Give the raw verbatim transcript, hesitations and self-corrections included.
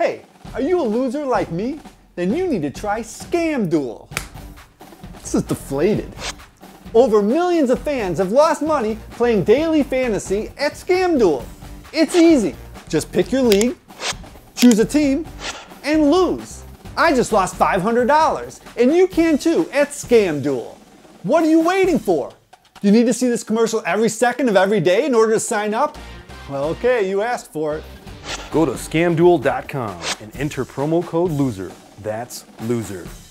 Hey, are you a loser like me? Then you need to try Scam Duel. This is deflated. Over millions of fans have lost money playing daily fantasy at Scam Duel. It's easy. Just pick your league, choose a team, and lose. I just lost five hundred dollars, and you can too at Scam Duel. What are you waiting for? You need to see this commercial every second of every day in order to sign up? Well, okay, you asked for it. Go to scam duel dot com and enter promo code LOSER. That's loser.